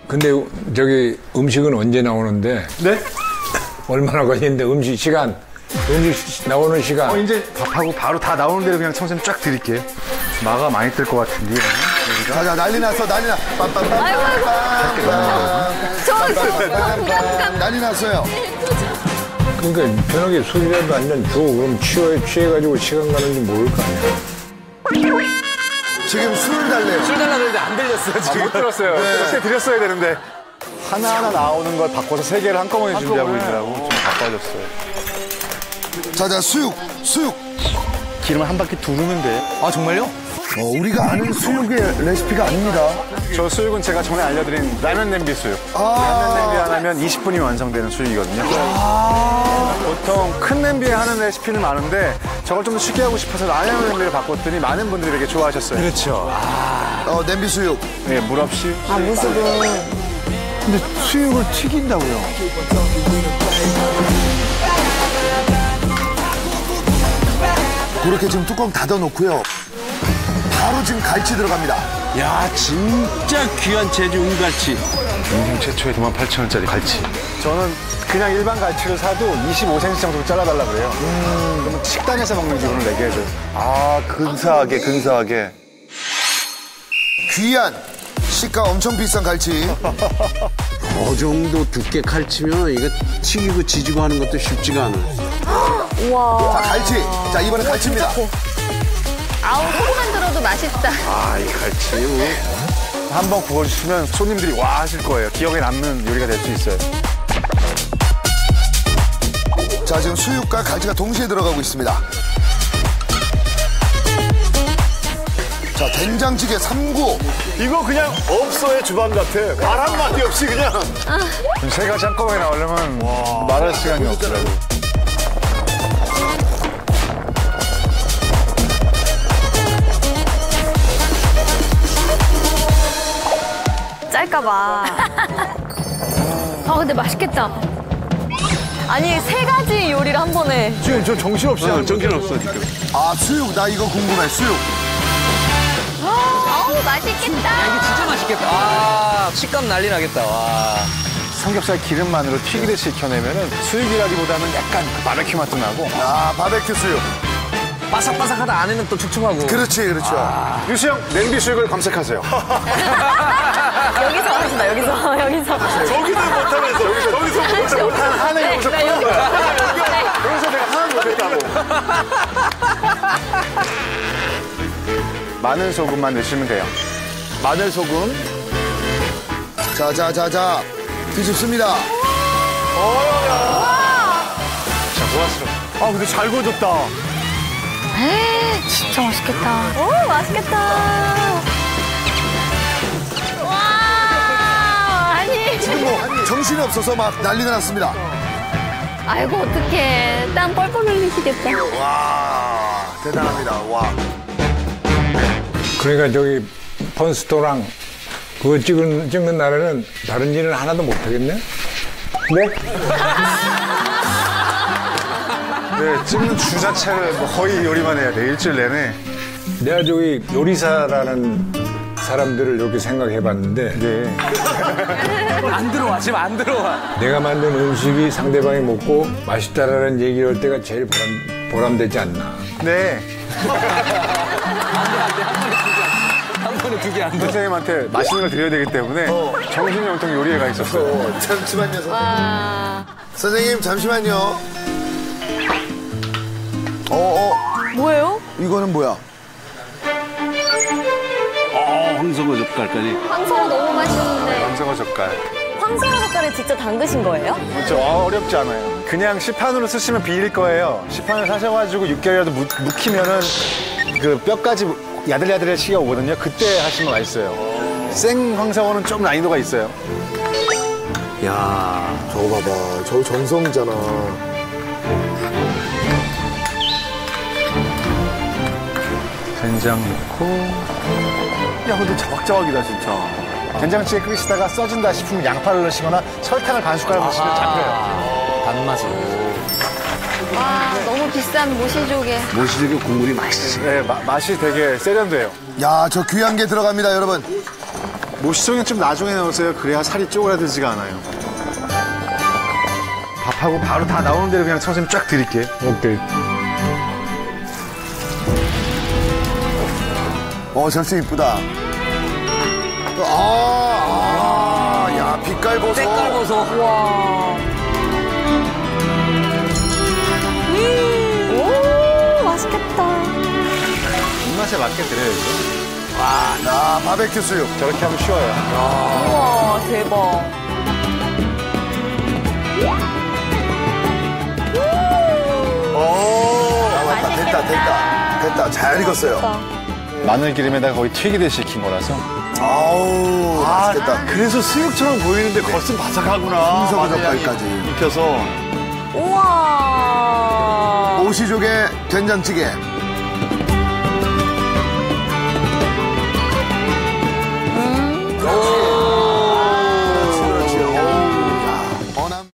근데 저기 음식은 언제 나오는데? 네? 얼마나 걸리는데 음식 나오는 시간? 이제 밥하고 바로 다 나오는 대로 그냥 청소년 쫙 드릴게요. 마가 많이 뜰 것 같은데. 자자 난리 났어 난리 나. 난리 났어요. 그러니까 편하게 술이라도 한잔 줘. 그럼 취해가지고 시간 가는지 모를 거 아니야. 지금 술 달래요. 술 달라는데 안 들렸어요, 지금. 못 들었어요. 그때 드렸어야 되는데. 하나하나 나오는 걸 바꿔서 3개를 한꺼번에 준비하고 있느라고 좀 바빠졌어요. 자자 수육. 기름을 한 바퀴 두르면 돼요. 아, 정말요? 우리가 아는 수육의 레시피가 아닙니다. 저 수육은 제가 전에 알려드린 라면 냄비 수육. 라면 냄비 하나면 20분이면 완성되는 수육이거든요. 보통 큰 냄비에 하는 레시피는 많은데 저걸 좀 더 쉽게 하고 싶어서 라면 냄비를 바꿨더니 많은 분들이 되게 좋아하셨어요. 그렇죠. 냄비 수육. 네, 물 없이. 무수분. 근데 수육을 튀긴다고요? 그렇게 지금 뚜껑 닫아놓고요. 바로 지금 갈치 들어갑니다. 야, 진짜 귀한 제주 은갈치. 인생 최초의 28,000원짜리 갈치. 저는 그냥 일반 갈치를 사도 25cm 정도 잘라달라 그래요. 그러면 식당에서 먹는 기분을 내게 해줘요. 아, 근사하게. 귀한, 시가 엄청 비싼 갈치. 저 정도 두께 칼치면 이거 튀기고 지지고 하는 것도 쉽지가 않아. 우와. 자, 갈치. 자, 이번엔 갈치입니다. 아우, 소금만 들어도 맛있다. 아, 이 갈치. 한번 구워주시면 손님들이 와 하실 거예요. 기억에 남는 요리가 될 수 있어요. 자, 지금 수육과 갈치가 동시에 들어가고 있습니다. 자, 된장찌개 3구. 이거 그냥 업소의 주방 같아. 말 한마디 없이 그냥. 세 가지 한꺼번에 나오려면 말할 시간이 없더라고요. 짤까봐. 근데 맛있겠다. 아니, 3가지 요리를 한 번에. 지금 저 정신없이 하는 정신없어, 지금. 아, 수육. 나 이거 궁금해, 수육. 어우, 맛있겠다. 이게 진짜 맛있겠다. 아, 식감 난리 나겠다. 와. 삼겹살 기름만으로 튀기듯이 익혀내면은 수육이라기보다는 약간 바베큐 맛도 나고. 아, 바베큐 수육. 바삭바삭하다 안에는 또 촉촉하고. 그렇죠. 유수영 냄비 수육을 검색하세요. 여기서 하신다, 여기서. 저기는 못하면서 여기서 못하는 하나 여기서 푸는 거야. 여기서 내가 하나 못했다고. 마늘 소금만 넣으시면 돼요. 마늘 소금. 자. 뒤집습니다. 자, 고맙습니다. 아, 근데 잘 구워졌다. 진짜 맛있겠다. 오, 맛있겠다. 와, 아니. 지금 뭐 정신이 없어서 막 난리가 났습니다. 아이고, 어떡해. 땀 뻘뻘 흘리시겠다. 와, 대단합니다. 와. 그러니까 저기 펀스토랑 그거 찍는 날에는 다른 일은 하나도 못 하겠네? 네? 네, 찍는 주 자체를 뭐 거의 요리만 해야 돼. 일주일 내내. 내가 저기 요리사라는 사람들을 이렇게 생각해봤는데 네. 안 들어와, 지금 안 들어와. 내가 만든 음식이 상대방이 먹고 맛있다라는 얘기를 할 때가 제일 보람되지 않나. 네. 한 번에 2개 안 돼. 선생님한테 맛있는 걸 드려야 되기 때문에 정신이 온통 요리에 가 있었어요. 잠시만요, 선생님. 와. 선생님, 잠시만요. 뭐예요? 이거는 뭐야? 황성어 젓갈까지. 황성어 너무 맛있는데. 황성어 젓갈. 황성어 젓갈을 직접 담그신 거예요? 그렇죠. 어렵지 않아요. 그냥 시판으로 쓰시면 비릴 거예요. 시판을 사셔가지고 6개월이라도 묵히면은 그 뼈까지 야들야들해지가 오거든요. 그때 하시면 맛있어요. 생 황성어는 좀 난이도가 있어요. 야, 저거 봐봐. 저거 정성이잖아. 된장 넣고. 야, 근데 자박자박이다, 진짜. 된장찌개 끓이시다가 써진다 싶으면 양파를 넣으시거나 설탕을 반 숟가락 넣으시면 잡혀요. 단맛으로. 와, 너무 비싼 모시조개. 모시조개 국물이 맛있지. 네, 맛이 되게 세련돼요. 야, 저 귀한 게 들어갑니다, 여러분. 모시종은 좀 나중에 넣으세요. 그래야 살이 쪼그라들지가 않아요. 밥하고 바로 다 나오는 대로 그냥 선생님 쫙 드릴게요. 오케이. 절수 이쁘다. 야, 빛깔 보소. 색깔 보소. 와. 오, 맛있겠다. 입맛에 맞게 드려야죠. 야, 바베큐 수육. 저렇게 하면 쉬워요. 우와, 대박. 됐다. 잘 익었어요. 마늘 기름에다가 거의 튀기듯이 익힌 거라서. 아우, 맛있겠다. 그래서 수육처럼 보이는데 겉은 바삭하구나. 순서부터까지 익혀서. 우와. 모시족의 된장찌개. 오.